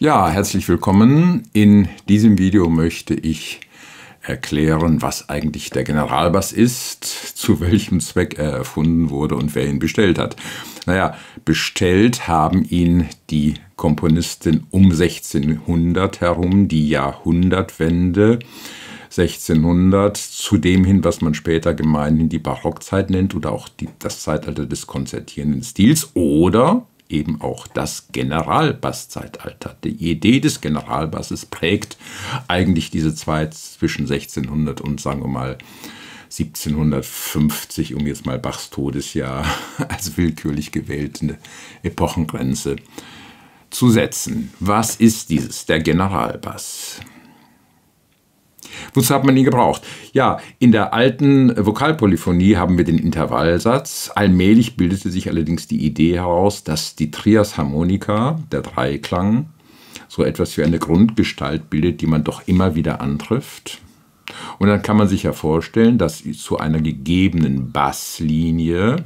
Ja, herzlich willkommen. In diesem Video möchte ich erklären, was eigentlich der Generalbass ist, zu welchem Zweck er erfunden wurde und wer ihn bestellt hat. Naja, bestellt haben ihn die Komponisten um 1600 herum, die Jahrhundertwende 1600, zu dem hin, was man später gemeinhin die Barockzeit nennt oder auch das Zeitalter des konzertierenden Stils oder eben auch das Generalbasszeitalter. Die Idee des Generalbasses prägt eigentlich diese Zeit zwischen 1600 und, sagen wir mal, 1750, um jetzt mal Bachs Todesjahr als willkürlich gewählte Epochengrenze zu setzen. Was ist dieses, der Generalbass? Wozu hat man ihn gebraucht? Ja, in der alten Vokalpolyphonie haben wir den Intervallsatz. Allmählich bildete sich allerdings die Idee heraus, dass die Trias Harmonica, der Dreiklang, so etwas wie eine Grundgestalt bildet, die man doch immer wieder antrifft. Und dann kann man sich ja vorstellen, dass zu einer gegebenen Basslinie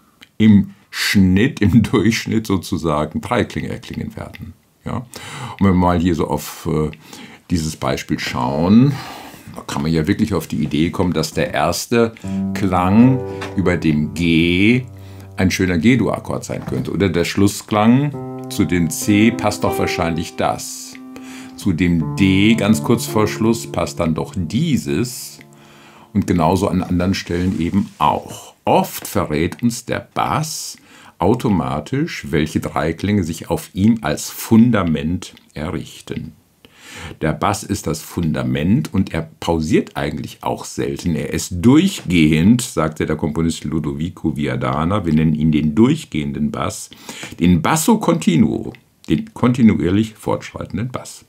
im Schnitt, im Durchschnitt sozusagen Dreiklänge erklingen werden. Ja? Und wenn wir mal hier so auf dieses Beispiel schauen, da kann man ja wirklich auf die Idee kommen, dass der erste Klang über dem G ein schöner G-Dur-Akkord sein könnte. Oder der Schlussklang zu dem C passt doch wahrscheinlich das. Zu dem D ganz kurz vor Schluss passt dann doch dieses. Und genauso an anderen Stellen eben auch. Oft verrät uns der Bass automatisch, welche Dreiklänge sich auf ihm als Fundament errichten. Der Bass ist das Fundament und er pausiert eigentlich auch selten. Er ist durchgehend, sagte der Komponist Ludovico Viadana, wir nennen ihn den durchgehenden Bass, den Basso continuo, den kontinuierlich fortschreitenden Bass.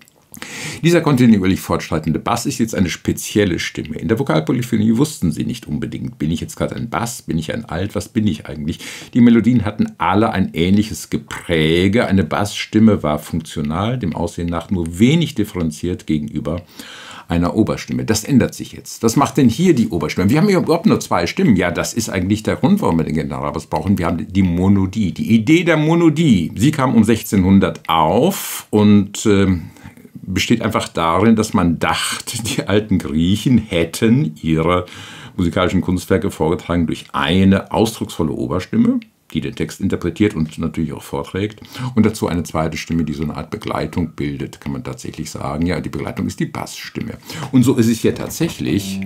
Dieser kontinuierlich fortschreitende Bass ist jetzt eine spezielle Stimme. In der Vokalpolyphonie wussten sie nicht unbedingt, bin ich jetzt gerade ein Bass, bin ich ein Alt, was bin ich eigentlich? Die Melodien hatten alle ein ähnliches Gepräge. Eine Bassstimme war funktional, dem Aussehen nach nur wenig differenziert gegenüber einer Oberstimme. Das ändert sich jetzt. Was macht denn hier die Oberstimme? Wir haben hier überhaupt nur zwei Stimmen. Ja, das ist eigentlich der Grund, warum wir den Generalbass brauchen. Wir haben die Monodie. Die Idee der Monodie, sie kam um 1600 auf und besteht einfach darin, dass man dachte, die alten Griechen hätten ihre musikalischen Kunstwerke vorgetragen durch eine ausdrucksvolle Oberstimme, die den Text interpretiert und natürlich auch vorträgt, und dazu eine zweite Stimme, die so eine Art Begleitung bildet, kann man tatsächlich sagen. Ja, die Begleitung ist die Bassstimme. Und so ist es hier tatsächlich.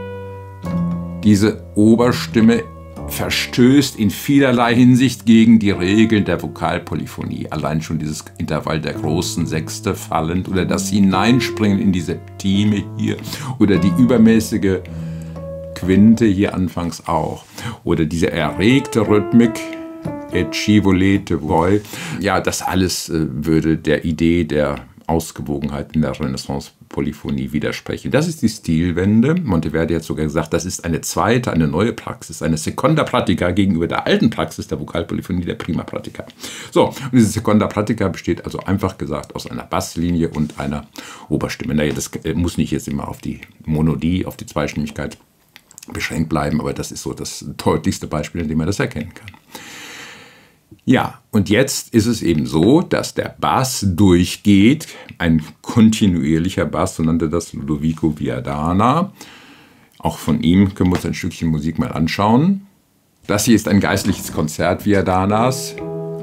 Diese Oberstimme verstößt in vielerlei Hinsicht gegen die Regeln der Vokalpolyphonie. Allein schon dieses Intervall der großen Sechste fallend oder das Hineinspringen in die Septime hier oder die übermäßige Quinte hier anfangs auch. Oder diese erregte Rhythmik, et ci volete voi. Ja, das alles würde der Idee der Ausgewogenheit in der Renaissance-Polyphonie widersprechen. Das ist die Stilwende. Monteverdi hat sogar gesagt, das ist eine zweite, eine neue Praxis, eine Seconda Pratica gegenüber der alten Praxis der Vokalpolyphonie, der Prima Pratica. So, und diese Seconda Pratica besteht also einfach gesagt aus einer Basslinie und einer Oberstimme. Naja, das muss nicht jetzt immer auf die Monodie, auf die Zweistimmigkeit beschränkt bleiben, aber das ist so das deutlichste Beispiel, in dem man das erkennen kann. Ja, und jetzt ist es eben so, dass der Bass durchgeht, ein kontinuierlicher Bass, so nannte das Ludovico Viadana. Auch von ihm können wir uns ein Stückchen Musik mal anschauen. Das hier ist ein geistliches Konzert Viadanas.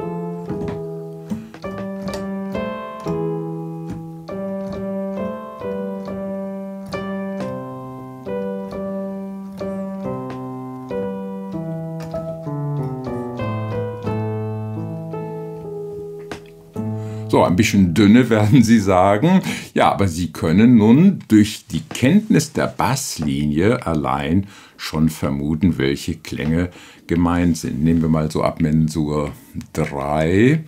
So, ein bisschen dünne werden Sie sagen. Ja, aber Sie können nun durch die Kenntnis der Basslinie allein schon vermuten, welche Klänge gemeint sind. Nehmen wir mal so ab Mensur 3.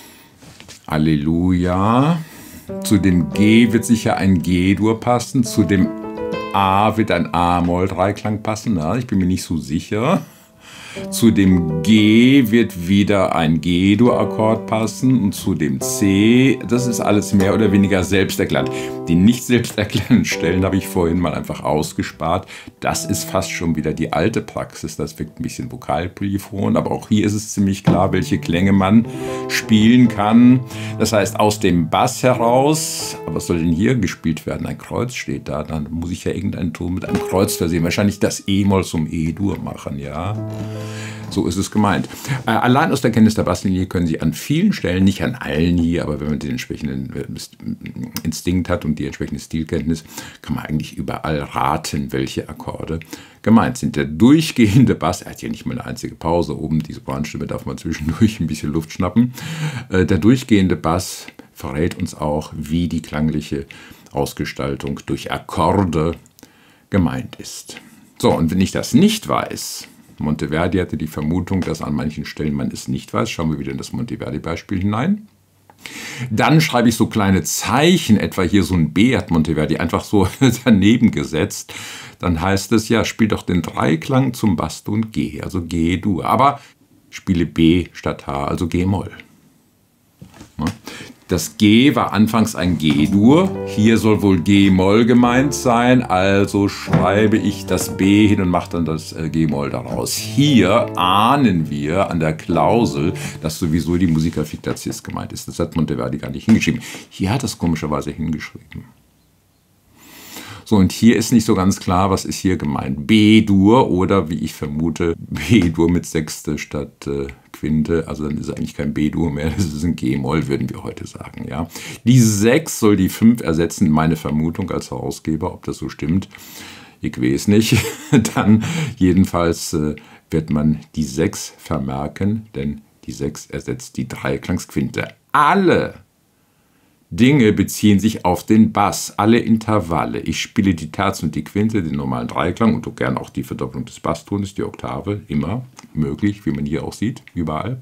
Alleluja. Zu dem G wird sicher ein G-Dur passen. Zu dem A wird ein A-Moll-Dreiklang passen. Na, ich bin mir nicht so sicher. Zu dem G wird wieder ein G-Dur-Akkord passen und zu dem C, das ist alles mehr oder weniger selbsterklärend. Die nicht selbsterklärenden Stellen habe ich vorhin mal einfach ausgespart. Das ist fast schon wieder die alte Praxis, das wirkt ein bisschen Vokalpolyphon, aber auch hier ist es ziemlich klar, welche Klänge man spielen kann. Das heißt, aus dem Bass heraus, aber was soll denn hier gespielt werden? Ein Kreuz steht da, dann muss ich ja irgendeinen Ton mit einem Kreuz versehen. Wahrscheinlich das E-Moll zum E-Dur machen, ja. So ist es gemeint. Allein aus der Kenntnis der Basslinie können Sie an vielen Stellen, nicht an allen hier, aber wenn man den entsprechenden Instinkt hat und die entsprechende Stilkenntnis, kann man eigentlich überall raten, welche Akkorde gemeint sind. Der durchgehende Bass, er hat hier nicht mal eine einzige Pause, oben die Sopranstimme darf man zwischendurch ein bisschen Luft schnappen. Der durchgehende Bass verrät uns auch, wie die klangliche Ausgestaltung durch Akkorde gemeint ist. So, und wenn ich das nicht weiß, Monteverdi hatte die Vermutung, dass an manchen Stellen man es nicht weiß. Schauen wir wieder in das Monteverdi-Beispiel hinein. Dann schreibe ich so kleine Zeichen, etwa hier so ein B hat Monteverdi einfach so daneben gesetzt. Dann heißt es ja, spiel doch den Dreiklang zum Basston G, also G-Dur. Aber spiele B statt H, also G-Moll. Das G war anfangs ein G-Dur, hier soll wohl G-Moll gemeint sein, also schreibe ich das B hin und mache dann das G-Moll daraus. Hier ahnen wir an der Klausel, dass sowieso die Musica fictatis gemeint ist. Das hat Monteverdi gar nicht hingeschrieben. Hier hat er es komischerweise hingeschrieben. So, und hier ist nicht so ganz klar, was ist hier gemeint. B-Dur oder, wie ich vermute, B-Dur mit Sechste statt Quinte. Also dann ist es eigentlich kein B-Dur mehr, das ist ein G-Moll, würden wir heute sagen. Ja. Die 6 soll die 5 ersetzen, meine Vermutung als Herausgeber, ob das so stimmt. Ich weiß nicht. Dann jedenfalls wird man die 6 vermerken, denn die 6 ersetzt die Dreiklangsquinte. Alle Dinge beziehen sich auf den Bass, alle Intervalle. Ich spiele die Terz und die Quinte, den normalen Dreiklang und gern auch die Verdoppelung des Basstones, die Oktave, immer möglich, wie man hier auch sieht, überall.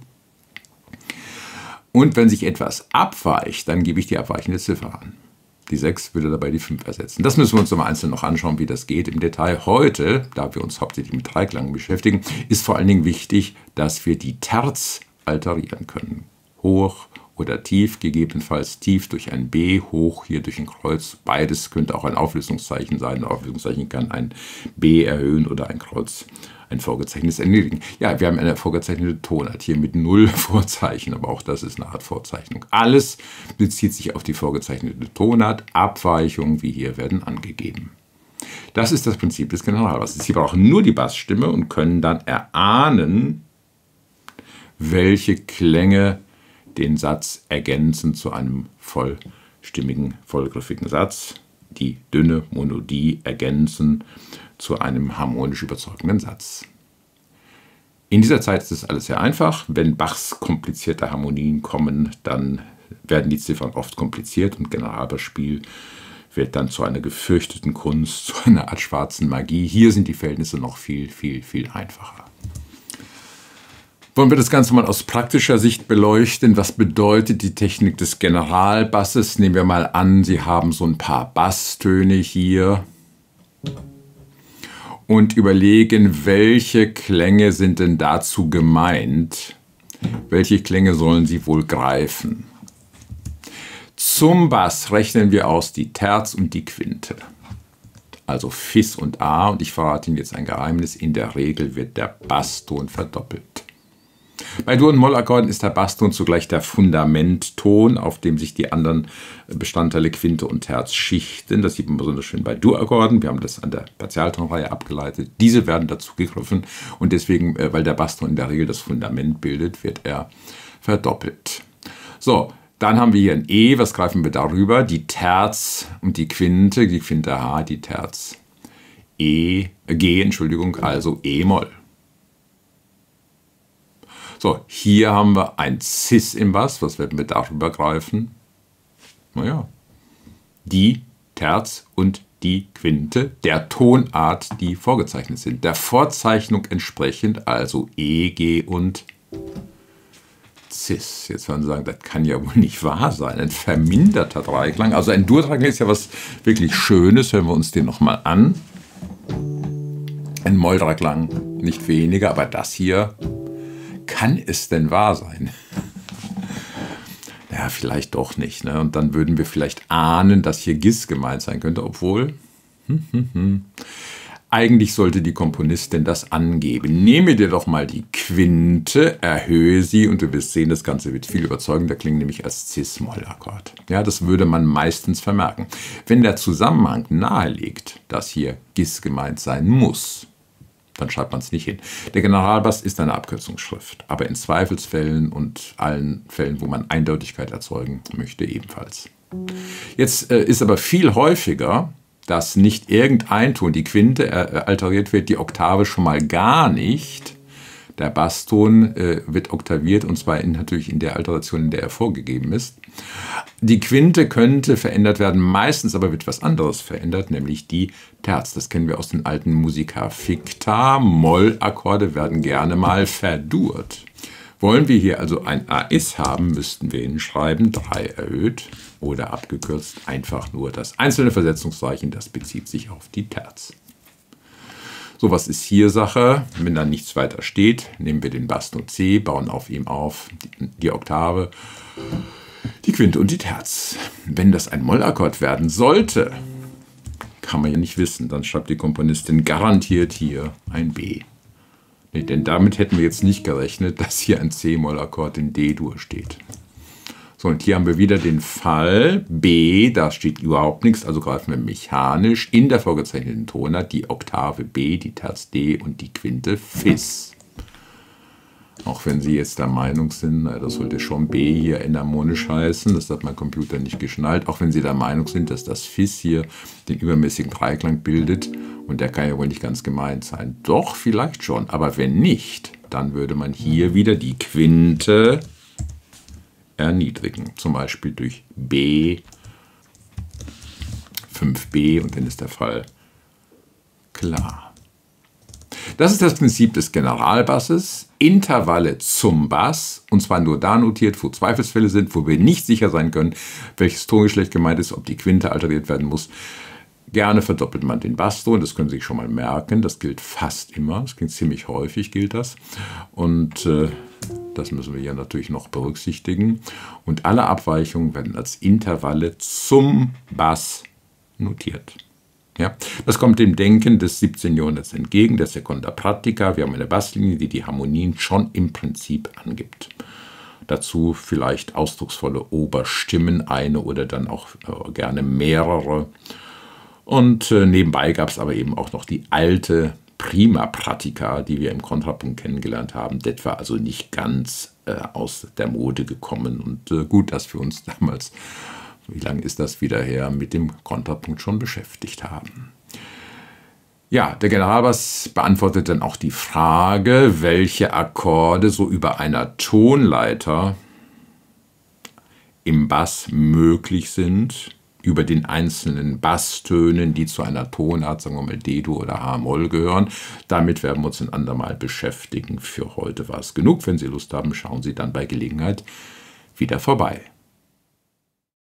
Und wenn sich etwas abweicht, dann gebe ich die abweichende Ziffer an. Die 6 würde dabei die 5 ersetzen. Das müssen wir uns im Einzelnen noch anschauen, wie das geht im Detail. Heute, da wir uns hauptsächlich mit Dreiklang beschäftigen, ist vor allen Dingen wichtig, dass wir die Terz alterieren können. Hoch oder tief, gegebenenfalls tief durch ein B, hoch hier durch ein Kreuz. Beides könnte auch ein Auflösungszeichen sein. Ein Auflösungszeichen kann ein B erhöhen oder ein Kreuz ein vorgezeichnetes erniedrigen. Ja, wir haben eine vorgezeichnete Tonart hier mit 0 Vorzeichen, aber auch das ist eine Art Vorzeichnung. Alles bezieht sich auf die vorgezeichnete Tonart. Abweichungen wie hier werden angegeben. Das ist das Prinzip des Generalbasses. Sie brauchen nur die Bassstimme und können dann erahnen, welche Klänge den Satz ergänzen zu einem vollstimmigen, vollgriffigen Satz. Die dünne Monodie ergänzen zu einem harmonisch überzeugenden Satz. In dieser Zeit ist es alles sehr einfach. Wenn Bachs komplizierte Harmonien kommen, dann werden die Ziffern oft kompliziert und Generalbassspiel wird dann zu einer gefürchteten Kunst, zu einer Art schwarzen Magie. Hier sind die Verhältnisse noch viel, viel, viel einfacher. Wollen wir das Ganze mal aus praktischer Sicht beleuchten? Was bedeutet die Technik des Generalbasses? Nehmen wir mal an, Sie haben so ein paar Basstöne hier und überlegen, welche Klänge sind denn dazu gemeint? Welche Klänge sollen Sie wohl greifen? Zum Bass rechnen wir aus die Terz und die Quinte. Also Fis und A. Und ich verrate Ihnen jetzt ein Geheimnis. In der Regel wird der Basston verdoppelt. Bei Dur- und Mollakkorden ist der Basston zugleich der Fundamentton, auf dem sich die anderen Bestandteile Quinte und Terz schichten. Das sieht man besonders schön bei Dur-Akkorden. Wir haben das an der Partialtonreihe abgeleitet. Diese werden dazu gegriffen und deswegen, weil der Basston in der Regel das Fundament bildet, wird er verdoppelt. So, dann haben wir hier ein E. Was greifen wir darüber? Die Terz und die Quinte H, die Terz G, Entschuldigung, also E-Moll. So, hier haben wir ein Cis im Bass. Was werden wir darüber greifen? Naja, die Terz und die Quinte der Tonart, die vorgezeichnet sind. Der Vorzeichnung entsprechend, also E, G und Cis. Jetzt werden Sie sagen, das kann ja wohl nicht wahr sein. Ein verminderter Dreiklang. Also ein Dur-Dreiklang ist ja was wirklich Schönes. Hören wir uns den nochmal an. Ein Moll-3-Klang, nicht weniger, aber das hier, kann es denn wahr sein? Ja, vielleicht doch nicht. Ne? Und dann würden wir vielleicht ahnen, dass hier Gis gemeint sein könnte, obwohl eigentlich sollte die Komponistin das angeben. Nehme dir doch mal die Quinte, erhöhe sie und du wirst sehen, das Ganze wird viel überzeugender klingen, nämlich als Cis-Moll-Akkord. Ja, das würde man meistens vermerken. Wenn der Zusammenhang nahelegt, dass hier Gis gemeint sein muss, dann schreibt man es nicht hin. Der Generalbass ist eine Abkürzungsschrift, aber in Zweifelsfällen und allen Fällen, wo man Eindeutigkeit erzeugen möchte, ebenfalls. Jetzt ist aber viel häufiger, dass nicht irgendein Ton, die Quinte alteriert wird, die Oktave schon mal gar nicht. Der Basston wird oktaviert und zwar natürlich in der Alteration, in der er vorgegeben ist. Die Quinte könnte verändert werden, meistens aber wird was anderes verändert, nämlich die Terz. Das kennen wir aus den alten Musica Ficta. Mollakkorde werden gerne mal verdurrt. Wollen wir hier also ein AIS haben, müssten wir hinschreiben 3 erhöht oder abgekürzt einfach nur das einzelne Versetzungszeichen, das bezieht sich auf die Terz. So, was ist hier Sache? Wenn da nichts weiter steht, nehmen wir den Basston C, bauen auf ihm auf die Oktave, die Quinte und die Terz. Wenn das ein Mollakkord werden sollte, kann man ja nicht wissen, dann schreibt die Komponistin garantiert hier ein B. Nee, denn damit hätten wir jetzt nicht gerechnet, dass hier ein C-Mollakkord in D-Dur steht. So, und hier haben wir wieder den Fall B, da steht überhaupt nichts, also greifen wir mechanisch in der vorgezeichneten Tonart die Oktave B, die Terz D und die Quinte Fis. Auch wenn Sie jetzt der Meinung sind, das sollte schon B hier enharmonisch heißen, das hat mein Computer nicht geschnallt, auch wenn Sie der Meinung sind, dass das Fis hier den übermäßigen Dreiklang bildet und der kann ja wohl nicht ganz gemeint sein. Doch, vielleicht schon, aber wenn nicht, dann würde man hier wieder die Quinte erniedrigen, zum Beispiel durch B, 5b und dann ist der Fall klar. Das ist das Prinzip des Generalbasses. Intervalle zum Bass, und zwar nur da notiert, wo Zweifelsfälle sind, wo wir nicht sicher sein können, welches Tongeschlecht gemeint ist, ob die Quinte alteriert werden muss. Gerne verdoppelt man den Basston, das können Sie sich schon mal merken, das gilt fast immer, das gilt ziemlich häufig, gilt das. Und das müssen wir ja natürlich noch berücksichtigen. Und alle Abweichungen werden als Intervalle zum Bass notiert. Ja, das kommt dem Denken des 17. Jahrhunderts entgegen, der Seconda Pratica. Wir haben eine Basslinie, die die Harmonien schon im Prinzip angibt. Dazu vielleicht ausdrucksvolle Oberstimmen, eine oder dann auch gerne mehrere. Und nebenbei gab es aber eben auch noch die alte Prima Pratica, die wir im Kontrapunkt kennengelernt haben. Das war also nicht ganz aus der Mode gekommen. Und gut, dass wir uns damals, wie lange ist das wieder her, mit dem Kontrapunkt schon beschäftigt haben. Ja, der Generalbass beantwortet dann auch die Frage, welche Akkorde so über einer Tonleiter im Bass möglich sind, über den einzelnen Basstönen, die zu einer Tonart, sagen wir mal D-Dur oder H-Moll gehören. Damit werden wir uns ein andermal beschäftigen. Für heute war es genug. Wenn Sie Lust haben, schauen Sie dann bei Gelegenheit wieder vorbei.